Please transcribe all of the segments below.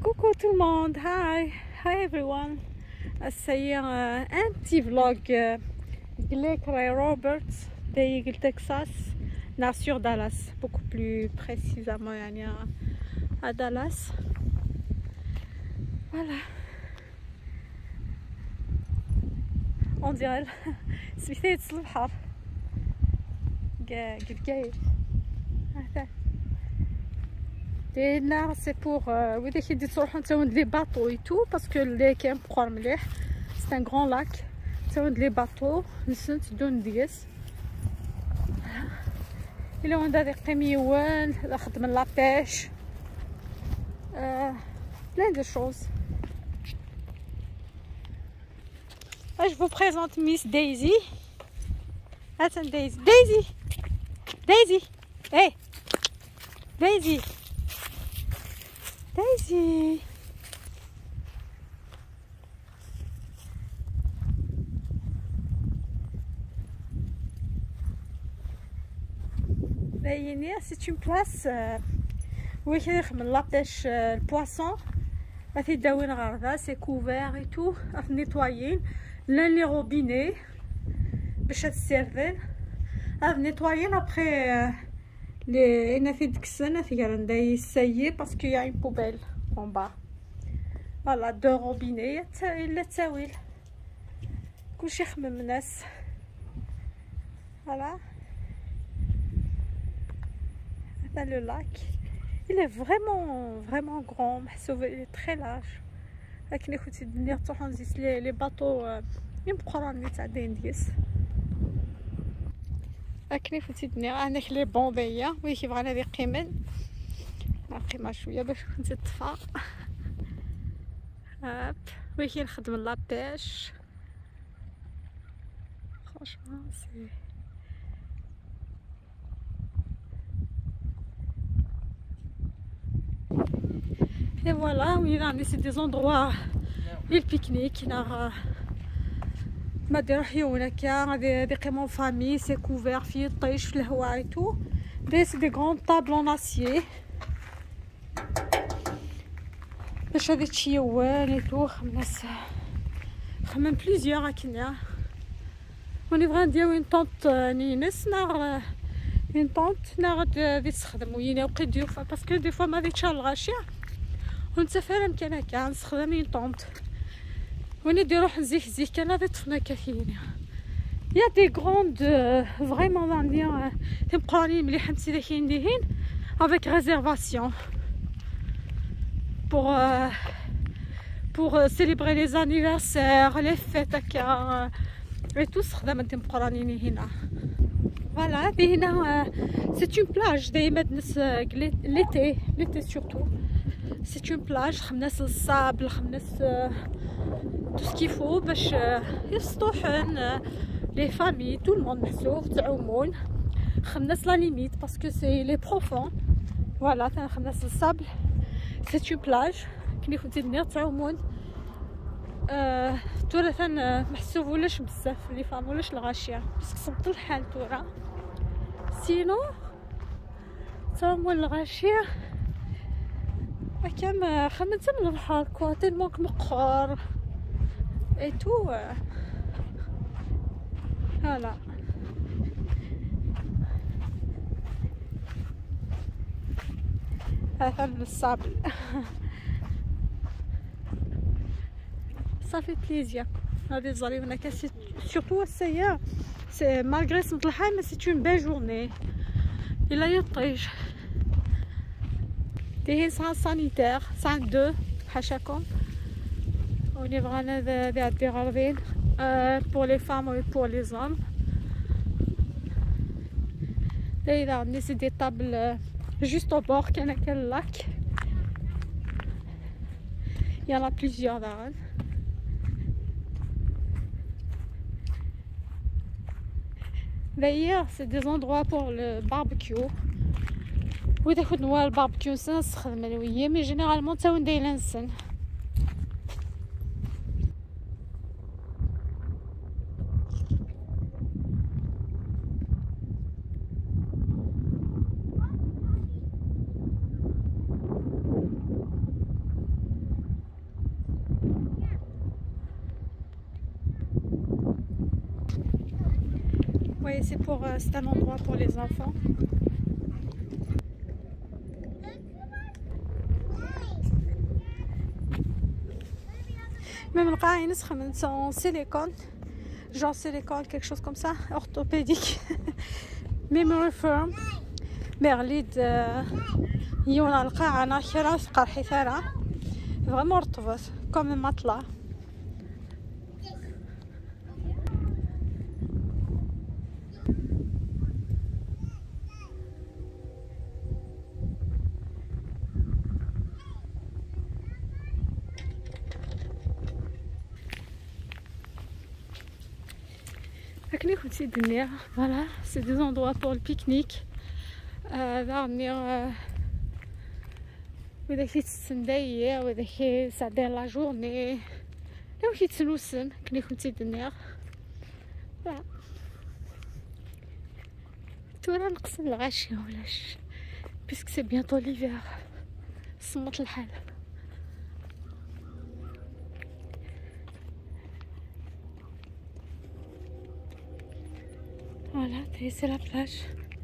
Coucou tout le monde, hi everyone. C'est un petit vlog قلت راي روبرت دايق التكساس sur Dallas, beaucoup plus précisément يعني à Dallas. Voilà. On dirait سميتها البحر قايل هذا دينا سي بور وإذا كيدي تروحو نتاون لي باطو اي تو باسكو اللي كاين بقار مليح سي ان غران لاك نتاون لي باطو نسنت دون ديس إلا وندا دي قيميوان خدم لا بيش plein de choses. Je vous présente Miss Daisy. Attends, Daisy. Daisy! Daisy! Hey! Daisy! Daisy! C'est une place où il y a la pêche, le poisson. C'est couvert et tout, nettoyer. Là, les robinets, باش تسيرفين nettoyer après les هنا في ديك السنه في غندا يسيي باسكو يا une poubelle en bas. Voilà, deux robinets إلا تاويل كلشي خمم الناس. Voilà. Dans le lac, il est vraiment grand, il est très large. لكن اخوتي الدنيا تروحو نزيس لي باطو يمقراني تاع دينديس. لكن اخوتي الدنيا هناك لي بومبيه وي كيبغى انا قيمن قيمه شويه باش نزيد طفا هاب وي كنخدم لا بيش فرانشمون سي Et voilà, oui, c'est des endroits les pique-niques, ما ديروحيو هناكا دي قيمون فامي سي كوفير فيه الطيش في الهواء اي تو دي سي دي غروند طابل اون اسيي باش هادي تشيوان اي تو خمم بليزيور هكنيا وني بغا نديرو اون طونط نينس نار اون طونط نار غادي تخدم وينا وقيت ديو باسكو دي فوا ما غاديش الغاشيه ونسافر يمكن هكا نستخدم اون طونط وين ندير روح نزيح كان هذا طفنا كافيين يا دي غروند فريمون عندي تيمقرانين مليح نتي كاين ديهين افيك ريزيرفاسيون pour célébrer les anniversaires les fêtes هكا et tout خدام تيمقرانين هنا. Voilà, هنا c'est une plage دايما الناس l'été surtout. C'est une plage, خمناس الصابل خمناس tout ce qu'il faut باش يسطوحن les familles tout le monde محسوب تعومون خمناس لا ليميت باسكو سي لي بروفون. فوالا خمناس الصابل c'est une plage كي خوتي الدنيا تعومون تورا محسوب ولاش بزاف لي فام ولاش الغاشيه باسكو صبت الحال تورا سينو تعومون الغاشيه كم خمنت من البحر كوا تلمون مقهر اي تو. هلا هذا الصابل صافي بليزير هذه الزريبه كاسي سورتو السيا سي مالغري سمط الحال ما سي اون بيل جورني الا يطيش دايرين سانيتير 5-2 حاشاكم وني بغانا دي غاربين pour les femmes et pour les hommes. دايرين عندي سي دي طابل juste au bord كاين هكا اللاك يلا plusieurs دارن. D'ailleurs, c'est des endroits pour le barbecue. وإذا كنت نوال الباربيكيو نستخدم الوية مي جينيرالمون تاون دايلا نسن. Oui, c'est un endroit pour les enfants. Même le cas, c'est en silicone, genre silicone, quelque chose comme ça, orthopédique. Memory firm. Merlid, يونا القاعة ناخرة في قرحي ثرى vraiment رطبت comme un matelas. Voilà, c'est des endroits pour le pique-nique. Venir وإذا كنتي تستنى وإذا كنتي ساعدين لا جورني لو كنتي تنوسن كني كنتي دنيا تورا نقسم الغاشية ولاش بيسك سي بيانطو ليفير صمت الحال. Voilà, c'est la plage.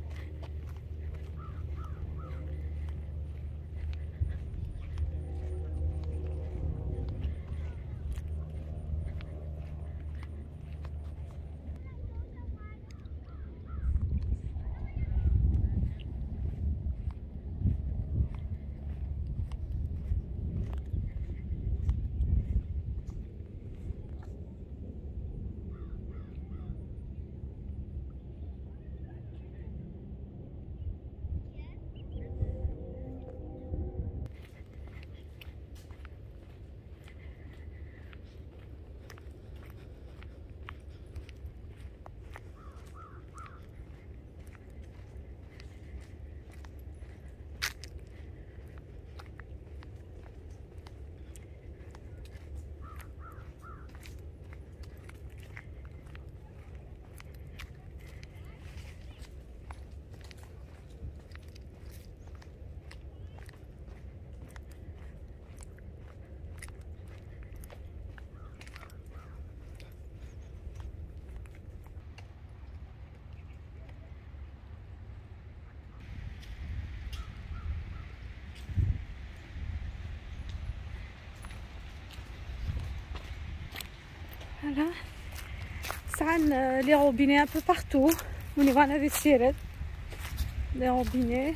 Voilà, ça a les robinets un peu partout. On y va investir les robinets.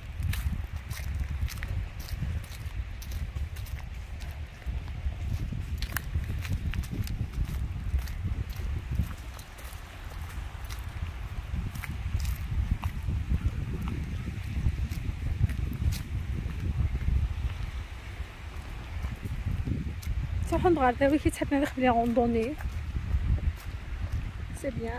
تروحوا نغاديو كي تحب نخدم لي روندوني سي بيان.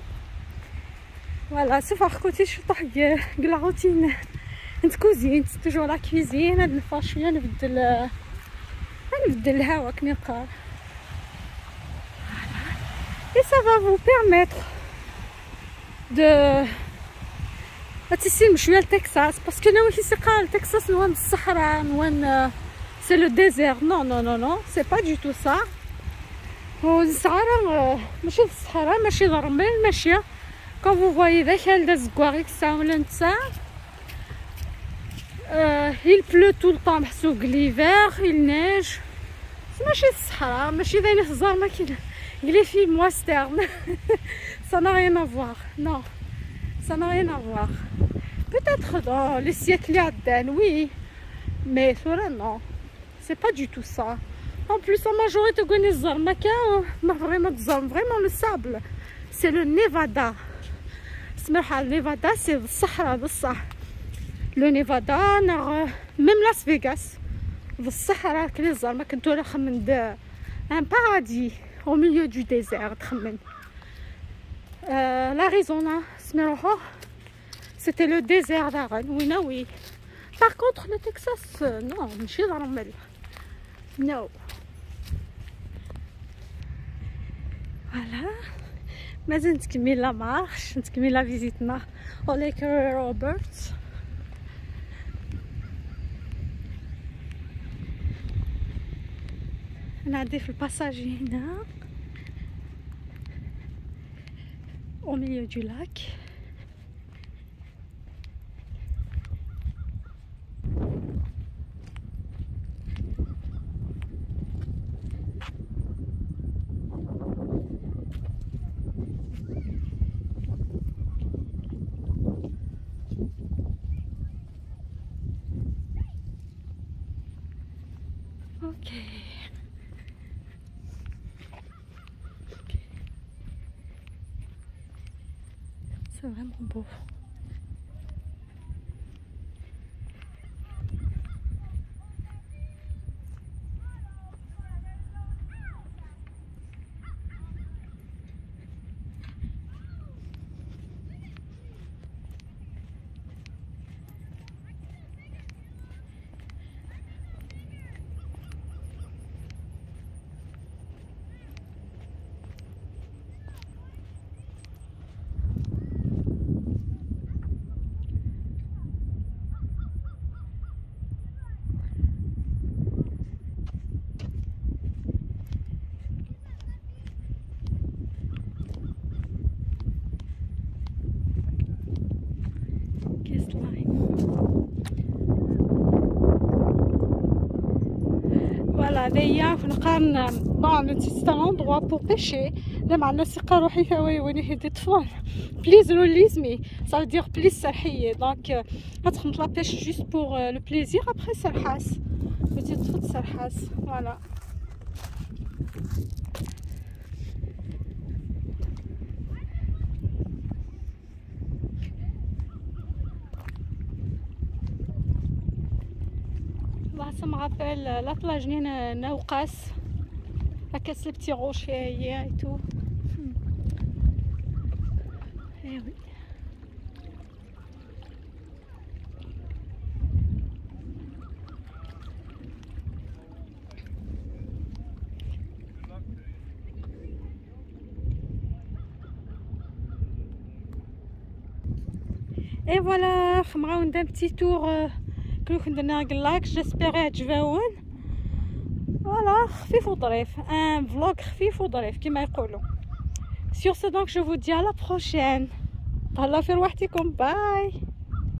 فوالا سوف كنتي شطح كاع روتين نتكوزين توجور لا كوزين هاد الفا شويه نبدل الهواء كني قال. Et ça va vous permettre de تسيم شويه لتكساس باسكو انا وحي سقال تكساس نوان الصحراء نوان c'est le désert. Non, non, non, non, c'est pas du tout ça. الصحراء ماشي الصحراء ماشي ضرمل ماشي quand vous voyez ذاك هذا الزكواغيك الساعة ولا نتا il pleut tout le temps محسوق l'hiver il neige ماشي الصحراء ماشي ذاين في الزرمة كي les films western. Ça n'a rien à voir. Non, ça n'a rien à voir. Peut-être dans les siècles yadden, oui, mais cela non, c'est pas du tout ça. En plus, en majorité, vraiment le sable, c'est le Nevada. Le Nevada, c'est le Sahara, le Nevada, même Las Vegas, le Sahara, un paradis au milieu du désert. L'Arizona, c'était le désert d'Arizona, oui. Par contre, le Texas, non, je suis dans le mel. Non. Voilà. مازال نتكمل لا مارش نتكمل لا فيزيتنا au Lake Roberts. نعدي في الباساج هنا au milieu du lac. Ok. C'est vraiment beau. Voilà, هذايا فنقارن بون سي ان اندروا بور بيشي لا مع الناس يقارو حيث وين يهدي طفل بليز روليزمي ça veut dire بليز سرحيه دونك غتخمط لا بيش جوست بور لو بليزير ابري سرحاس بتي تفوت سرحاس فوالا Ça me rappelle la plage de Naoukas, à casse les petits rochers hier et tout. Eh oui. Et voilà, on va faire un petit tour. J'espère يعجبون voilà خفيف وظريف un vlog خفيف وظريف كما يقولوا. Sur ce donc je vous dis à la prochaine. تهلاو في رواحتكم باي.